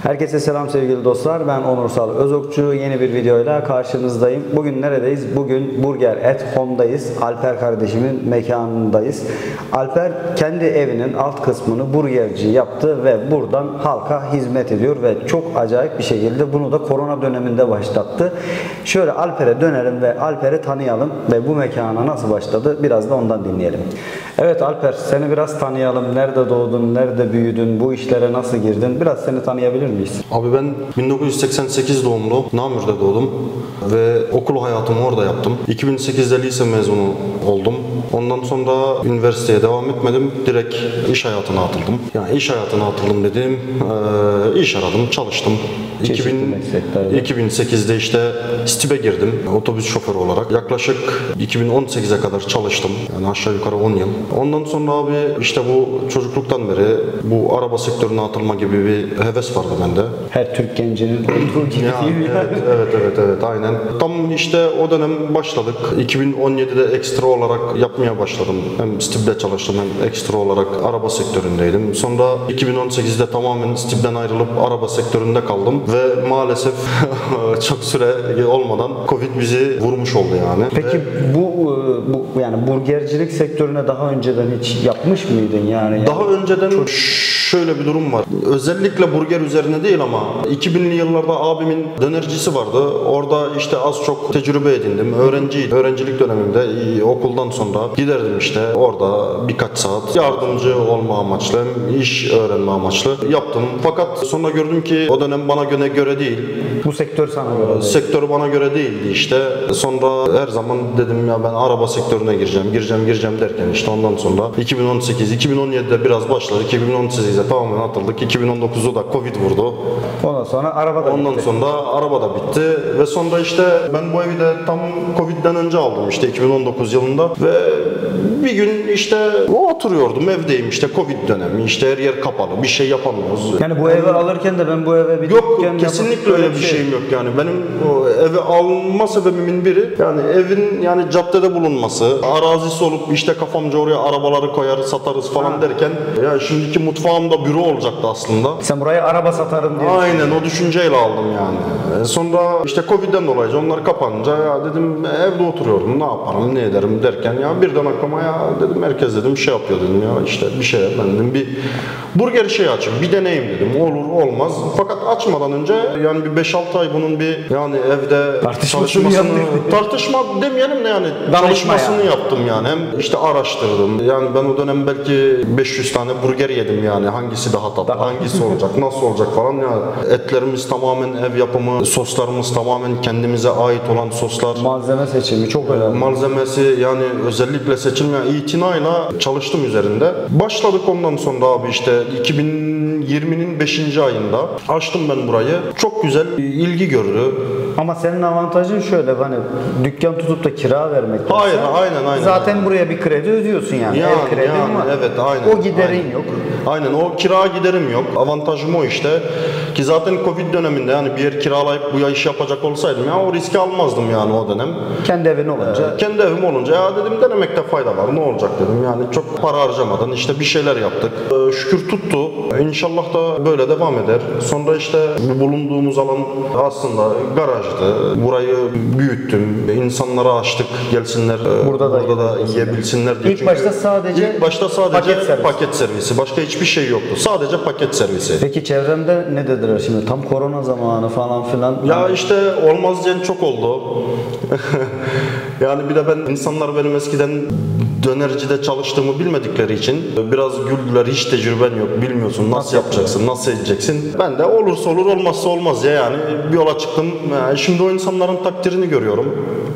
Herkese selam sevgili dostlar. Ben Onursal Özokçu. Yeni bir videoyla karşınızdayım. Bugün neredeyiz? Bugün Burger at Home'dayız. Alper kardeşimin mekanındayız. Alper kendi evinin alt kısmını burgerci yaptı ve buradan halka hizmet ediyor ve çok acayip bir şekilde bunu da korona döneminde başlattı. Şöyle Alper'e dönelim ve Alper'i tanıyalım ve bu mekana nasıl başladı biraz da ondan dinleyelim. Evet Alper, seni biraz tanıyalım. Nerede doğdun, nerede büyüdün, bu işlere nasıl girdin? Biraz seni tanıyabilir miyiz? Abi ben 1988 doğumlu, Namür'de doğdum ve okul hayatımı orada yaptım. 2008'de lise mezunu oldum. Ondan sonra üniversiteye devam etmedim. Direkt iş hayatına atıldım. Yani iş hayatına atıldım dediğim, iş aradım, çalıştım. 2008'de işte STİB'e girdim otobüs şoförü olarak. Yaklaşık 2018'e kadar çalıştım. Yani aşağı yukarı 10 yıl. Ondan sonra abi işte bu çocukluktan beri bu araba sektörüne atılma gibi bir heves vardı bende. Her Türk gencinin olduğu gibi Ya, değil mi? evet aynen. Tam işte o dönem başladık. 2017'de ekstra olarak yapmaya başladım. Hem STİB'de çalıştım hem ekstra olarak araba sektöründeydim. Sonra 2018'de tamamen STİB'den ayrılıp araba sektöründe kaldım ve maalesef çok süre olmadan Covid bizi vurmuş oldu yani. Peki bu yani burgercilik sektörüne daha önceden hiç yapmış mıydın yani? Daha önceden şöyle bir durum var. Özellikle burger üzerine değil ama 2000'li yıllarda abimin dönercisi vardı. Orada işte az çok tecrübe edindim. Öğrencilik dönemimde okuldan sonra giderdim işte orada birkaç saat yardımcı olma amaçlı hem iş öğrenme amaçlı yaptım. Fakat sonra gördüm ki o dönem bana göre değil. Bu sektör sana göre değil. Sektör bana göre değildi işte. Sonra her zaman dedim ya ben araba sektörüne gireceğim derken işte ondan sonra 2018-2017'de biraz başladı. 2018'de tamamen atıldık. 2019'da da Covid vurdu. Ondan sonra araba da bitti. Sonra araba da bitti ve sonra işte ben bu evi de tam Covid'den önce aldım işte 2019 yılında ve bir gün işte oturuyordum evdeyim işte Covid dönemi işte her yer kapalı bir şey yapamıyoruz. Yani bu evi alırken de ben bu eve bir yok dükkan kesinlikle öyle bir şeyim yok yani benim o evi alma sebebimin biri yani evin yani caddede bulunması arazisi olup işte kafamca oraya arabaları koyar satarız falan derken ya şimdiki mutfağımda büro olacaktı aslında. Sen buraya araba satarım diye. Aynen o düşünceyle aldım yani. Sonra işte Covid'den dolayı onlar kapanınca ya dedim evde oturuyordum ne yaparım ne ederim derken ya birden aklıma ya dedim herkes dedim şey yapıyor dedim ya işte bir şey ben dedim bir burger şey açayım bir deneyim dedim olur olmaz fakat açmadan önce yani bir 5-6 ay bunun bir yani evde tartışma demeyelim de yani çalışmasını yaptım yani hem işte araştırdım yani ben o dönem belki 500 tane burger yedim yani hangisi daha tatlı hangisi olacak nasıl olacak falan ya etlerimiz tamamen ev yapımı soslarımız tamamen kendimize ait olan soslar malzeme seçimi çok önemli malzemesi yani özellikle seçilme itinayla çalıştım üzerinde başladık ondan sonra abi işte 2020'nin 5. ayında açtım ben burayı çok güzel ilgi gördü ama senin avantajın şöyle hani dükkan tutup da kira vermek hayır aynen zaten buraya bir kredi ödüyorsun yani ev kredin var evet aynen o giderin yok aynen o kira giderim yok avantajım o işte ki zaten Covid döneminde yani bir yer kiralayıp bu iş yapacak olsaydım ya o riski almazdım yani o dönem kendi evin olunca kendi evim olunca ya dedim denemekte fayda var ne olacak dedim yani çok para harcamadan işte bir şeyler yaptık şükür tuttu inşallah da böyle devam eder sonra işte bu bulunduğumuz alan aslında garajdı burayı büyüttüm insanlara açtık gelsinler burada da yiyebilsinler diye. İlk başta sadece paket servisi başka hiçbir şey yoktu sadece paket servisi. Peki çevremde ne dediler şimdi tam korona zamanı falan filan ya işte olmaz diyen çok oldu yani bir de ben insanlar benim eskiden dönercide çalıştığımı bilmedikleri için biraz güldüler hiç tecrüben yok bilmiyorsun nasıl yapacaksın nasıl edeceksin ben de olursa olur olmazsa olmaz ya yani bir yola çıktım şimdi o insanların takdirini görüyorum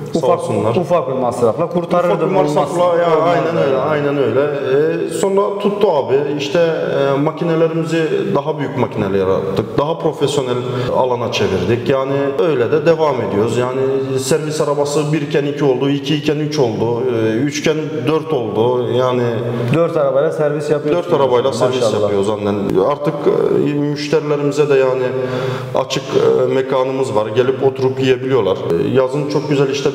ufak bir masrafla kurtarırdım ufak bir masrafla ya aynen öyle sonra tuttu abi işte makinelerimizi daha büyük makineler yaptık daha profesyonel alana çevirdik yani öyle de devam ediyoruz yani servis arabası 1 iken 2 oldu 2 iken 3 oldu 3 iken 4 oldu yani 4 arabayla servis yapıyoruz. 4 arabayla servis yapıyoruz annen. Artık müşterilerimize de yani açık mekanımız var. Gelip oturup yiyebiliyorlar. Yazın çok güzel işte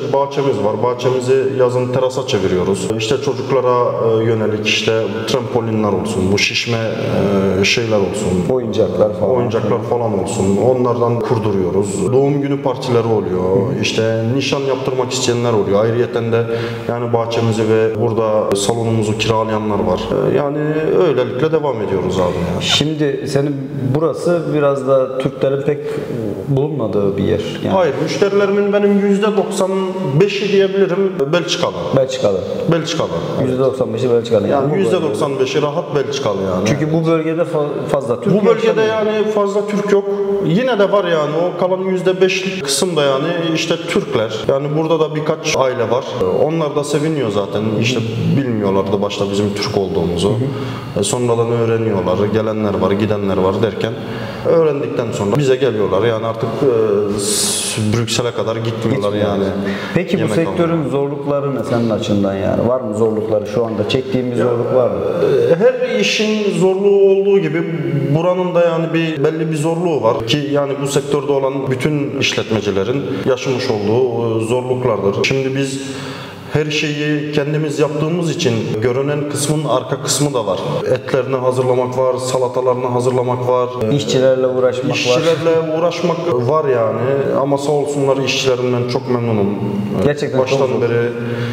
bir bahçemiz var. Bahçemizi yazın terasa çeviriyoruz. İşte çocuklara yönelik işte trampolinler olsun, bu şişme şeyler olsun. Oyuncaklar falan olsun. Onlardan kurduruyoruz. Doğum günü partileri oluyor. İşte nişan yaptırmak isteyenler oluyor. Ayrıyeten de yani bahçemizi ve burada salonumuzu kiralayanlar var. Yani öylelikle devam ediyoruz abi ya. Şimdi senin burası biraz da Türklerin pek bulunmadığı bir yer. Yani. Hayır, müşterilerimin benim %95'i diyebilirim Belçikalı. Belçikalı. %95'i Belçikalı. Yani %95'i rahat Belçikalı yani. Çünkü bu bölgede fazla Türk Bu bölgede yani fazla Türk yok. Yine de var yani o kalan %5'lik kısım da yani işte Türkler. Yani burada da birkaç aile var. Onlar da seviniyor zaten. İşte bilmiyorlardı başta bizim Türk olduğumuzu. Sonradan öğreniyorlar. Gelenler var, gidenler var derken öğrendikten sonra bize geliyorlar. Yani artık Brüksel'e kadar gitmiyorlar yani. Peki bu sektörün zorlukları ne senin açından yani? Var mı zorlukları şu anda? Çektiğim bir zorluk var mı? Her işin zorluğu olduğu gibi buranın da yani belli bir zorluğu var ki yani bu sektörde olan bütün işletmecilerin yaşamış olduğu zorluklardır. Şimdi biz her şeyi kendimiz yaptığımız için görünen kısmın arka kısmı da var. Etlerini hazırlamak var, salatalarını hazırlamak var. İşçilerle uğraşmak var. İşçilerle uğraşmak var yani ama sağ olsunlar işçilerimden çok memnunum. Gerçekten baştan beri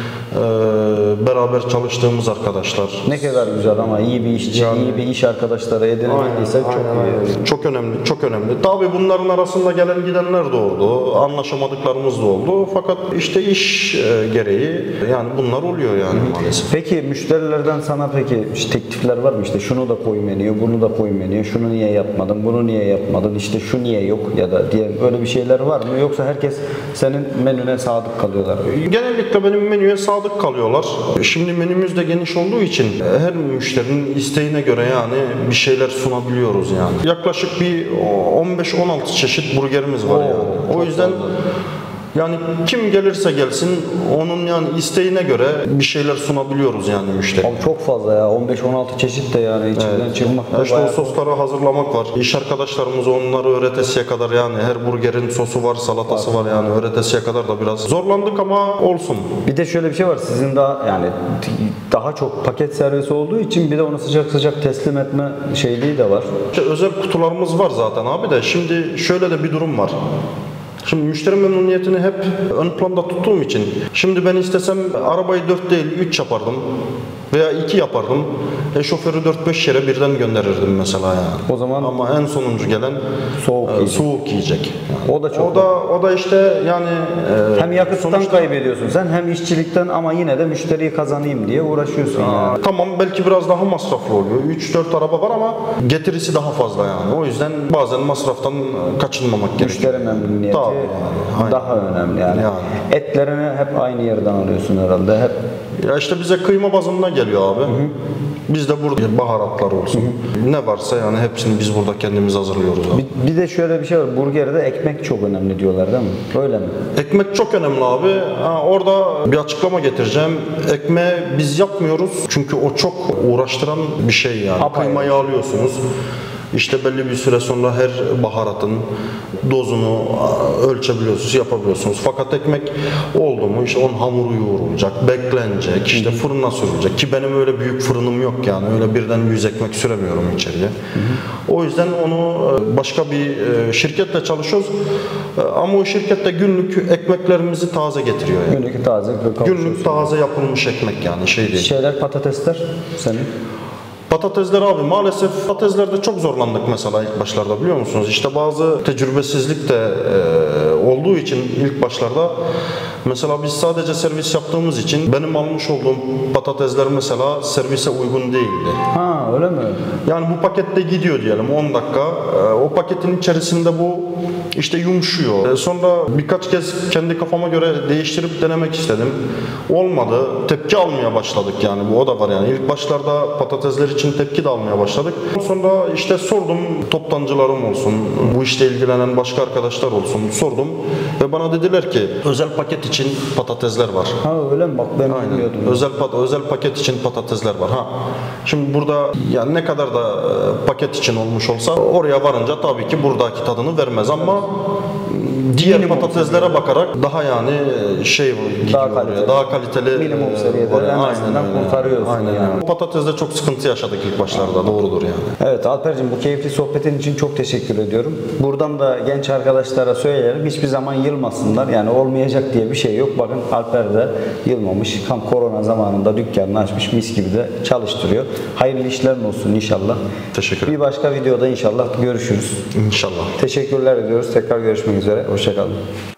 beraber çalıştığımız arkadaşlar. Ne kadar güzel ama iyi bir işçi, yani, iyi bir iş arkadaşları edinebildiyse çok iyi. Çok önemli, çok önemli. Tabii bunların arasında gelen gidenler de oldu. Anlaşamadıklarımız da oldu. Fakat işte iş gereği yani bunlar oluyor yani maalesef. Peki müşterilerden sana işte teklifler var mı? İşte şunu da koy menüye, bunu da koy menüye, şunu niye yapmadın, bunu niye yapmadın, işte şu niye yok ya da diye öyle bir şeyler var mı? Yoksa herkes senin menüne sadık kalıyorlar? Genellikle benim menüye sadık kalıyorlar. Şimdi menümüz de geniş olduğu için her müşterinin isteğine göre yani bir şeyler sunabiliyoruz yani. Yaklaşık bir 15-16 çeşit burgerimiz var yani. O yüzden yani kim gelirse gelsin onun yani isteğine göre bir şeyler sunabiliyoruz yani müşteriye. Abi çok fazla ya. 15-16 çeşit de yani içinden çıkmak da İşte o sosları hazırlamak var. İş arkadaşlarımız onları öğretesiye kadar yani her burgerin sosu var, salatası var yani öğretesiye kadar da biraz zorlandık ama olsun. Bir de şöyle bir şey var. Sizin daha yani daha çok paket servisi olduğu için bir de onu sıcak sıcak teslim etme şeyliği de var. İşte özel kutularımız var zaten abi de şimdi şöyle de bir durum var. Şimdi müşteri memnuniyetini hep ön planda tuttuğum için şimdi ben istesem arabayı 4 değil 3 yapardım veya 2 yapardım. Şoförü 4-5 yere birden gönderirdim mesela yani. O zaman ama en sonuncu gelen soğuk yiyecek. Yani. O da çok. O da işte yani hem yakıttan kaybediyorsun sen hem işçilikten ama yine de müşteriyi kazanayım diye uğraşıyorsun yani. Tamam belki biraz daha masraflı oluyor. 3-4 araba var ama getirisi daha fazla yani. O yüzden bazen masraftan kaçınmamak gerekiyor. Müşteri memnuniyeti daha önemli yani. Etlerini hep aynı yerden alıyorsun herhalde. Hep. Ya işte bize kıyma bazında geliyor abi. Biz de burada baharatlar olsun. Ne varsa yani hepsini biz burada kendimiz hazırlıyoruz abi. Bir de şöyle bir şey var. Burgerde ekmek çok önemli diyorlar değil mi? Öyle mi? Ekmek çok önemli abi. Orada bir açıklama getireceğim. Ekmeği biz yapmıyoruz. Çünkü o çok uğraştıran bir şey yani. Kıymayı alıyorsunuz. İşte belli bir süre sonra her baharatın dozunu ölçebiliyorsunuz, yapabiliyorsunuz. Fakat ekmek oldu mu işte onun hamuru yoğrulacak, beklenecek, işte fırına sürülecek ki benim öyle büyük fırınım yok yani öyle birden 100 ekmek süremiyorum içeriye. O yüzden onu başka bir şirketle çalışıyoruz ama o şirkette günlük ekmeklerimizi taze getiriyor yani. Günlük taze yapılmış ekmek yani şey değil. Şeyler patatesler senin? Patatesler abi maalesef patateslerde çok zorlandık mesela ilk başlarda biliyor musunuz? İşte bazı tecrübesizlik de olduğu için ilk başlarda mesela biz sadece servis yaptığımız için benim almış olduğum patatesler mesela servise uygun değildi. Ha öyle mi? Yani bu pakette gidiyor diyelim 10 dakika. O paketin içerisinde bu işte yumuşuyor. Sonra birkaç kez kendi kafama göre değiştirip denemek istedim. Olmadı. Tepki almaya başladık yani bu o da var yani. İlk başlarda patatesler için tepki de almaya başladık. Sonra işte sordum toptancılarım olsun, bu işle ilgilenen başka arkadaşlar olsun sordum ve bana dediler ki özel paket için patatesler var. Ha öyle mi? Bak ben bilmiyordum. Özel paket için patatesler var. Şimdi burada yani ne kadar da paket için olmuş olsa oraya varınca tabii ki buradaki tadını vermez ama diğer Minimum patateslere bakarak daha yani şey gidiyor kaliteli. daha kaliteli Minimum seviyede oraya. en azından kurtarıyorsun Aynen yani. yani. Patatesde çok sıkıntı yaşadık ilk başlarda, doğrudur yani. Evet Alper'cim, bu keyifli sohbetin için çok teşekkür ediyorum. Buradan da genç arkadaşlara söyleyelim, hiçbir zaman yılmasınlar. Yani olmayacak diye bir şey yok. Bakın Alper de yılmamış. Tam korona zamanında dükkanını açmış, mis gibi de çalıştırıyor. Hayırlı işlerin olsun inşallah. Teşekkür ederim. Bir başka videoda inşallah görüşürüz. İnşallah. Teşekkürler ediyoruz. Tekrar görüşmek üzere. Hoşça kalın.